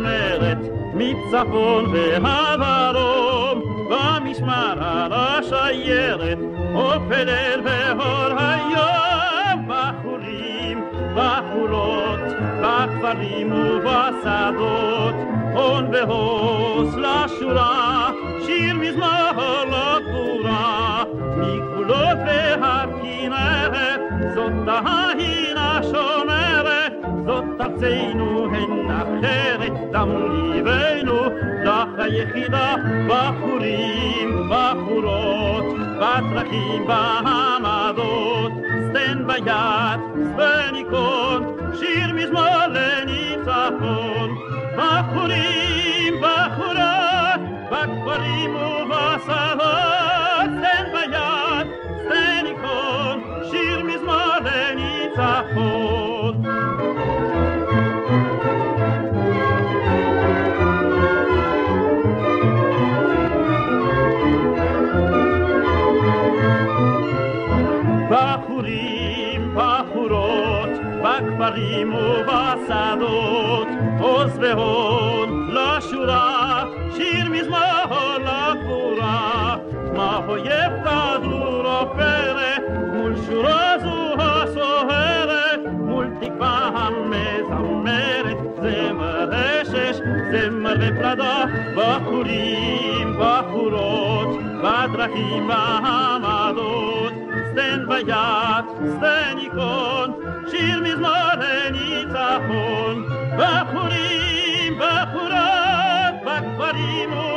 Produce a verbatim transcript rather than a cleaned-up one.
זמרת מצפון והדרום, במשמר השיירת אופל והור היום. בחורים, בחורות, בכפרים ובשדות, הון והוס לשורה, שיר מזמור לגבורה. מגבולות והכנרת, זאת ההיא השומרת, זאת ארצנו הן אחרת, דם ליבנו לך היחידה. בחורים, בחורות, בדרכים בעמדות, סטן ביד, סטניקון, שיר מזמור לניצחון. בחורים, בחורות, בכפרים ובשדות, סטן ביד, סטניקון, שיר מזמור לניצחון. בחורים, בחורות, בכפרים ובשדות, עוז והון לשורה, שיר מזמור לגבורה. מה אויב כדור עופרת, מול שורה זו הסוהרת, מול תקווה המזמרת, זמר אשש, זמר ופלדה. בחורים, בחורות, בדרכים בעמדות, סטן ביד, סטניקון, שיר מזמור לניצחון. בחורים, בחורות, בכפרים